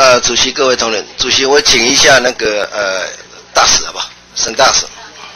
主席各位同仁，主席我请一下那个大使好不好？沈大使。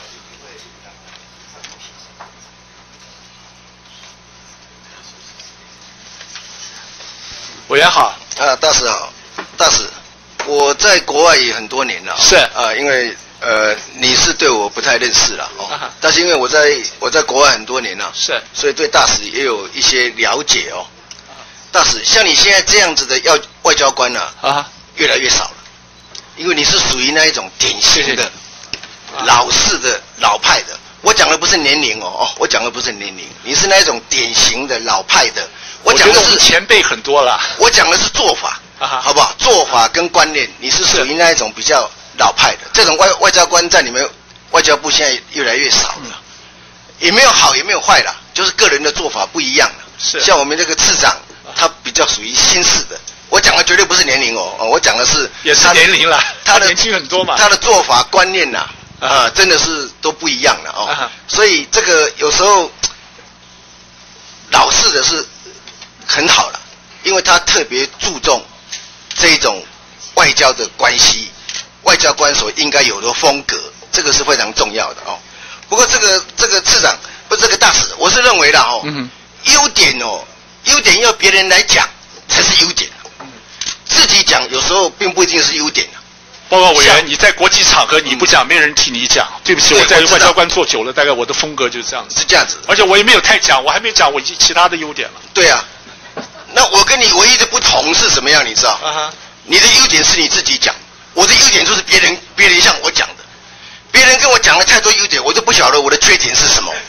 委员好。 大使好。大使，我在国外也很多年了。 是。 因为你是对我不太认识了哦。但是因为我在国外很多年了。 是。 所以对大使也有一些了解哦。大使，像你现在这样子的外交官呢，越来越少了，因为你是属于那一种典型的老式的老派的。我讲的不是年龄哦，我讲的不是年龄，你是那一种典型的老派的。我讲的是前辈很多了。 我讲的是做法，好不好？做法跟观念，你是属于那一种比较老派的。这种外交官在你们外交部现在越来越少了，也没有好也没有坏啦，就是个人的做法不一样了。 是。像我们这个次长。他比较属于新式的，我讲的绝对不是年龄哦，我讲的是也是年龄了，他年轻很多嘛， 他的做法观念呐，真的是都不一样了哦，所以这个有时候老式的是很好了，因为他特别注重这一种外交的关系，外交官所应该有的风格，这个是非常重要的哦。不过这个次长不是这个大使，我是认为的哦，优点哦。优点要别人来讲才是优点，自己讲有时候并不一定是优点。 报告委员，你在国际场合你不讲，没人替你讲。对不起，我在外交官做久了，大概我的风格就是这样子。 是这样子， 而且我也没有太讲，我还没讲我其他的优点了。 对啊，那我跟你唯一的不同是什么样？你知道？你的优点是你自己讲，我的优点就是别人向我讲的，别人跟我讲了太多优点，我就不晓得我的缺点是什么。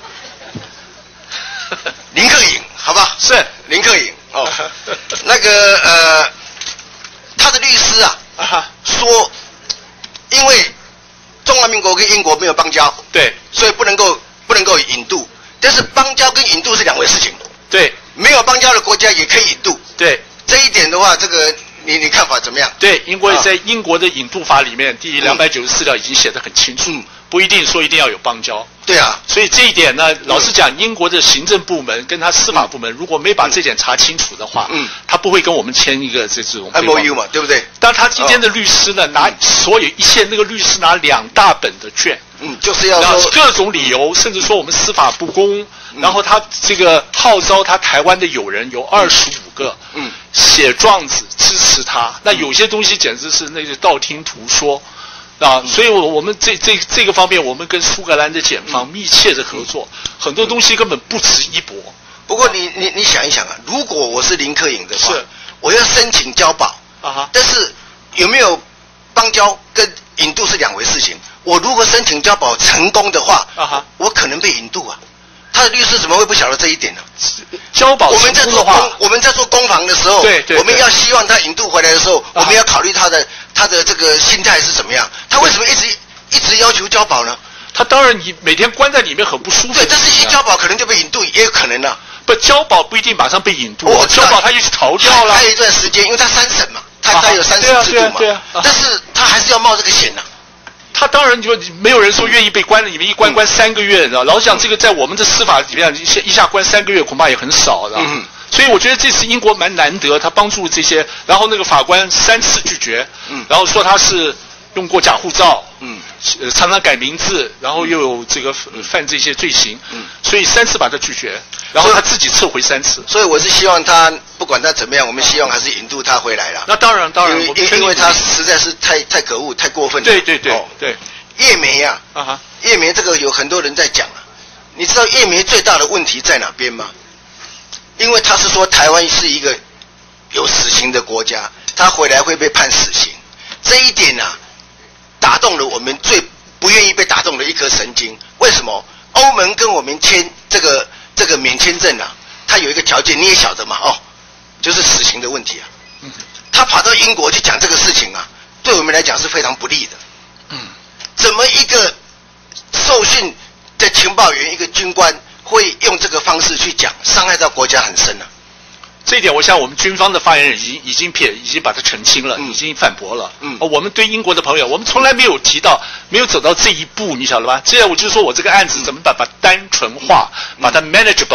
林克颖，好吧？ 是林克颖哦。那个他的律师说，因为中华民国跟英国没有邦交， 对， 所以不能够引渡。但是邦交跟引渡是两回事情。 对， 没有邦交的国家也可以引渡。 对， 这一点的话，这个你看法怎么样？ 对，因为在英国的引渡法里面，第294条已经写得很清楚。不一定说一定要有邦交， 对啊， 所以这一点呢，老实讲，英国的行政部门跟他司法部门如果没把这点查清楚的话，他不会跟我们签一个这种 MOU 嘛，对不对？ 但他今天的律师呢，拿所有一切那个律师拿2大本的卷， 就是要说各种理由，甚至说我们司法不公，然后他这个号召他台湾的友人有25个，写状子支持他，那有些东西简直是那个道听途说。所以我们这个方面，我们跟苏格兰的检方密切的合作，很多东西根本不值一驳。 不过你想一想啊，如果我是林克颖的话，我要申请交保但是有没有邦交跟引渡是两回事情。我如果申请交保成功的话我可能被引渡啊。他的律师怎么会不晓得这一点呢？ 交保我们在做攻防的时候，我们要希望他引渡回来的时候，我们要考虑他的这个心态是怎么样。他为什么一直要求交保呢？ 他当然你每天关在里面很不舒服。 对，但是一交保可能就被引渡，也有可能啊。 不，交保不一定马上被引渡，交保他就去逃掉了。 还有一段时间，因为他3审嘛，他有3审制度嘛，但是他还是要冒这个险呐。 他当然就没有人说愿意被关了，你们一关3个月，你知道？老实讲，这个在我们的司法里面一下关3个月恐怕也很少，知道？所以我觉得这次英国蛮难得，他帮助这些，然后那个法官3次拒绝，然后说他是用过假护照，常常改名字，然后又有这个犯这些罪行，所以3次把他拒绝，然后他自己撤回3次。 所以我是希望他不管他怎么样，我们希望还是引渡他回来了。 那当然， 因为他实在是太可恶、太过分了。 对。 叶梅呀，叶梅这个有很多人在讲啊，你知道叶梅最大的问题在哪边吗？因为他是说台湾是一个有死刑的国家，他回来会被判死刑，这一点啊，打动了我们最不愿意被打动的一颗神经。为什么？欧盟跟我们签这个免签证啊，它有一个条件，你也晓得嘛，就是死刑的问题啊。他跑到英国去讲这个事情啊，对我们来讲是非常不利的。怎么一个受训的情报员，一个军官会用这个方式去讲，伤害到国家很深啊？ 这一点，我想我们军方的发言人已经把它澄清了，已经反驳了。我们对英国的朋友，我们从来没有提到，没有走到这一步，你晓得吧？这样我就说我这个案子怎么把它单纯化，把它 manageable，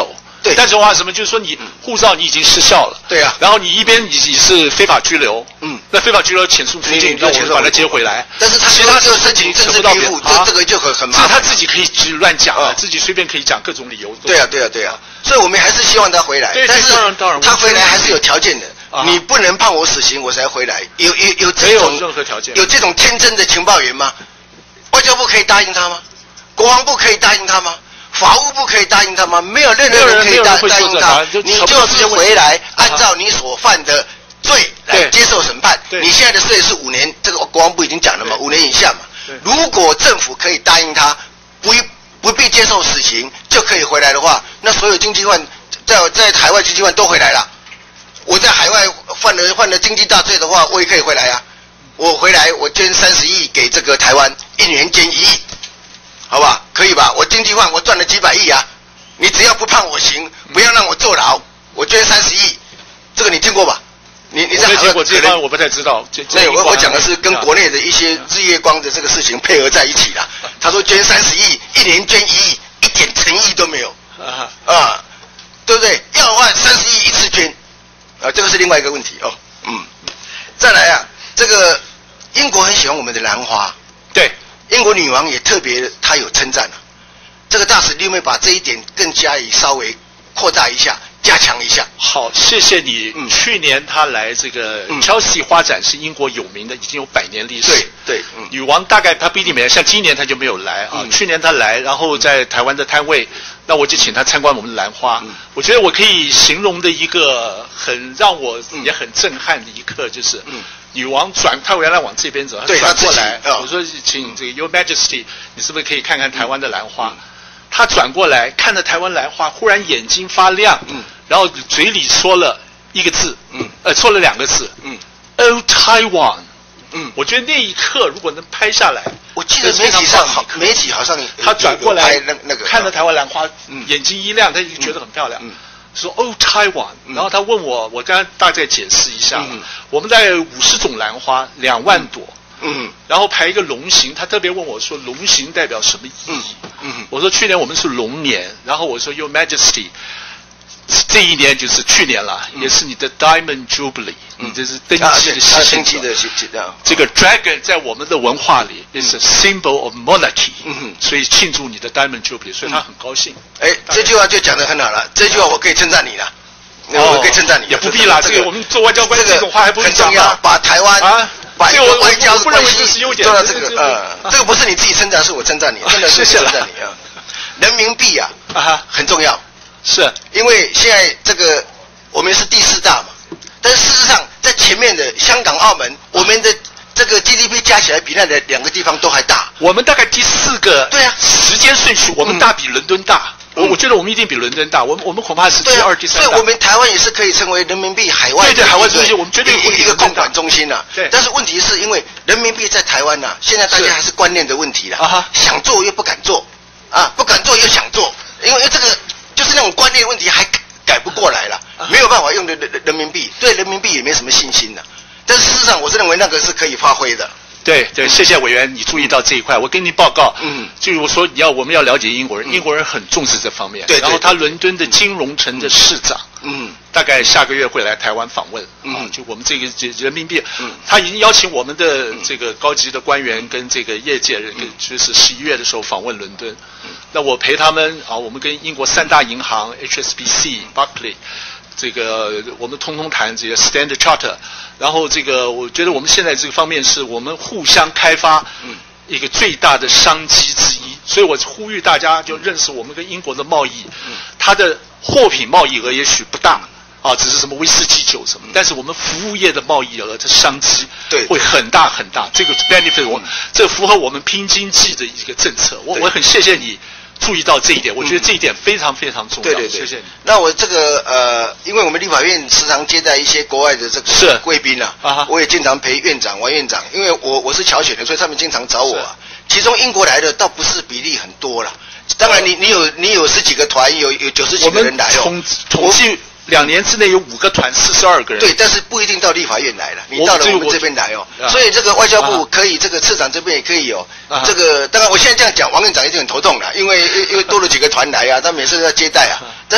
对， 单纯化什么？就是说你护照你已经失效了。 对啊。 然后你一边你是非法拘留，那非法拘留遣送出境，那我们把他接回来。 但是他其他就申请政治庇护，这个就很麻烦。 他自己可以乱讲啊，自己随便可以讲各种理由。 对啊。所以我们还是希望他回来，但是他回来还是有条件的。你不能判我死刑我才回来，有这种任何条件， 有这种天真的情报员吗？外交部可以答应他吗？国防部可以答应他吗？法务部可以答应他吗？没有任何人可以答应他。你就是回来，按照你所犯的罪来接受审判。你现在的罪是5年，这个国防部已经讲了嘛，5年以下嘛。如果政府可以答应他，不必接受死刑就可以回来的话，那所有经济犯在海外经济犯都回来了。我在海外犯了经济大罪的话，我也可以回来啊。我回来，我捐30亿给这个台湾，1年捐1亿。好吧，可以吧？我经济犯，我赚了几百亿啊！你只要不判我刑，不要让我坐牢，我捐30亿，这个你听过吧？你在海外这方我不太知道。 那我讲的是跟国内的一些日月光的这个事情配合在一起的。他说捐30亿，1年捐1亿，一点诚意都没有啊，对不对？要的话30亿一次捐啊，这个是另外一个问题哦。再来啊，这个英国很喜欢我们的兰花， 对。 英国女王也特别，她有称赞了。这个大使，你有没有把这一点更加以稍微扩大一下、加强一下？ 好，谢谢你。去年她来这个Chelsea花展是英国有名的，已经有100年历史。 对。 女王大概她不一定没来，像今年她就没有来啊。去年她来，然后在台湾的摊位，那我就请她参观我们的兰花。我觉得我可以形容的一个很让我也很震撼的一刻，就是女王她原来往这边走，她转过来，我说请这个 Your Majesty， 你是不是可以看看台湾的兰花？她转过来看着台湾兰花，忽然眼睛发亮，然后嘴里说了一个字，说了2个字，Oh Taiwan。我觉得那一刻如果能拍下来， 我记得媒体好像她转过来那个看着台湾兰花，眼睛一亮，她就觉得很漂亮。说Oh Taiwan，然后他问我刚刚大概解释一下，我们在50种兰花，2万朵，然后排一个龙形，他特别问我说龙形代表什么意义？我说去年我们是龙年，然后我说 Your Majesty， 这一年就是去年了，也是你的 Diamond Jubilee，你这是登基的喜庆。这个 Dragon 在我们的文化里也是 symbol of monarchy，所以庆祝你的 Diamond Jubilee， 所以他很高兴。 这句话就讲得很好了，这句话我可以称赞你了，我可以称赞你。 也不必啦，这个我们做外交官这种话还不很重要，把台湾把一个外交关系做到这个这个不是你自己称赞，是我称赞你，真的是称赞你啊。人民币啊很重要。 是因为现在这个我们是第4大嘛，但是事实上在前面的香港、澳门，我们的这个 GDP 加起来比那2个地方都还大。 我们大概第4个， 对啊， 时间顺序我们大比伦敦大。我觉得我们一定比伦敦大，我们恐怕是第2、第3大。 所以我们台湾也是可以成为人民币海外对海外中心，我们绝对一个控管中心啊。 对。 但是问题是因为人民币在台湾啊，现在大家还是观念的问题了，想做又不敢做，不敢做又想做，因为这个。就是那种观念问题还改不过来了，没有办法用的人民币，对人民币也没什么信心的。但是事实上，我是认为那个是可以发挥的。 对，谢谢委员，你注意到这一块。我跟您报告，就是我说我们要了解英国人，英国人很重视这方面。 对。 然后他伦敦的金融城的市长，大概下个月会来台湾访问。就我们这个人民币，他已经邀请我们的这个高级的官员跟这个业界人，就是11月的时候访问伦敦。那我陪他们我们跟英国3大银行 HSBC、Barclays。这个我们通谈这些 Standard Charter， 然后这个我觉得我们现在这个方面是我们互相开发一个最大的商机之一，所以我呼吁大家就认识我们跟英国的贸易，它的货品贸易额也许不大只是什么威士忌酒什么，但是我们服务业的贸易额的商机会很大很大，这个 benefit 这符合我们拼经济的一个政策，我很谢谢你。注意到这一点，我觉得这一点非常非常重要。 对， 谢谢你。 那我这个因为我们立法院时常接待一些国外的这个贵宾我也经常陪院长、王院长，因为我是侨选的，所以他们经常找我其中英国来的倒不是比例很多了，当然你有10几个团，有90几个人来统计。2年之内有5个团，42个人。 对，但是不一定到立法院来了，你到了我们这边来所以这个外交部可以，这个次长这边也可以有。这个当然我现在这样讲，王院长一定很头痛了，因为多了几个团来他每次都要接待但是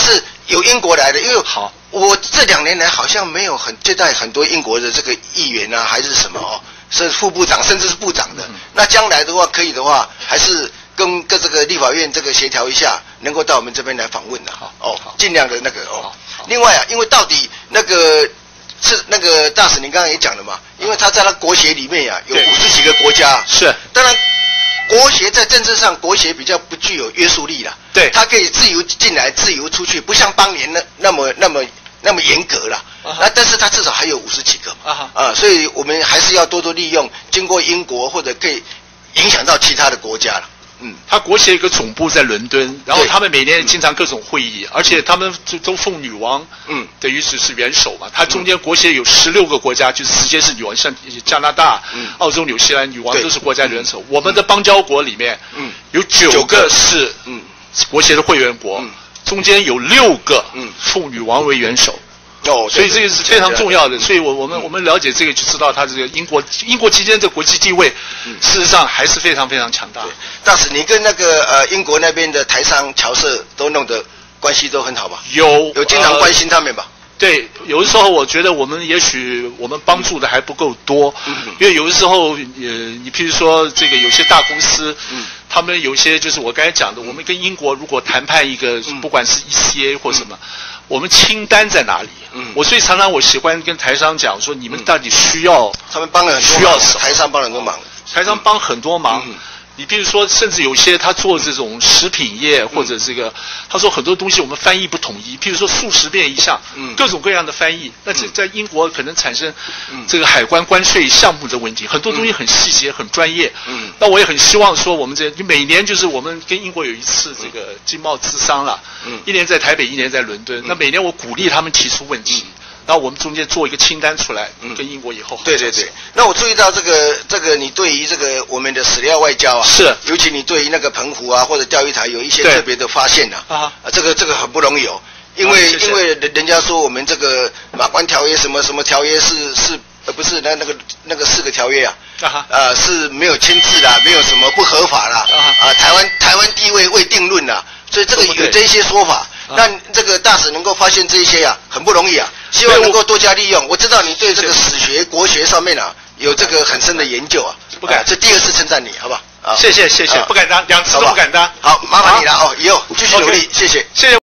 有英国来的，因为好， 我这2年来好像没有接待很多英国的这个议员啊，还是什么哦，是副部长甚至是部长的。那将来的话，可以的话，还是跟这个立法院这个协调一下，能够到我们这边来访问的。哦，尽量的那个哦。另外啊，因为到底那个是那个大使，您刚刚也讲了嘛，因为他在他国协里面呀、有50几个国家。是，当然。国协在政治上，国协比较不具有约束力啦。对，它可以自由进来，自由出去，不像邦联那么严格啦。那但是它至少还有50几个所以我们还是要多多利用，经过英国或者可以影响到其他的国家了。 他国协有一个总部在伦敦，然后他们每年经常各种会议，而且他们都奉女王，等于是元首嘛。他中间国协有16个国家，就是直接是女王，像加拿大、澳洲、纽西兰，女王都是国家元首。我们的邦交国里面，有9个是国协的会员国，中间有6个奉女王为元首。所以这个是非常重要的。所以我们了解这个，就知道他这个英国期间这国际地位，事实上还是非常非常强大。 大使，你跟那个英国那边的台商侨社都弄得关系都很好吧？ 有经常关心他们吧？ 对，有的时候我觉得我们帮助的还不够多，因为有的时候你譬如说这个有些大公司，他们有些就是我刚才讲的，我们跟英国如果谈判一个，不管是 ECA 或什么。我们清单在哪里？所以常常我喜欢跟台商讲说，你们到底需要？ 他们帮了很多忙，需要什么？台商帮了很多忙， 台商帮很多忙。你比如说，甚至有些他做这种食品业或者这个，他说很多东西我们翻译不统一，譬如说数十遍一项，各种各样的翻译，那这在英国可能产生这个海关关税项目的问题，很多东西很细节很专业。那我也很希望说，我们每年就是我们跟英国有一次这个经贸咨商了，一年在台北，一年在伦敦。那每年我鼓励他们提出问题。然后我们中间做一个清单出来，跟英国以后对。那我注意到这个你对于这个我们的史料外交啊，是，尤其你对于那个澎湖啊或者钓鱼台有一些特别的发现这个很不容易哦，因为人家说我们这个马关条约什么条约是不是那个4个条约是没有签字啦，没有什么不合法啦台湾地位未定论啦，所以这个有这些说法。那这个大使能够发现这一些很不容易希望能够多加利用。我知道你对这个史学、国学上面有这个很深的研究不敢， 这第2次称赞你，好不好？ 谢谢，不敢当，2次都不敢当。 好，麻烦你了以后继续努力，谢谢。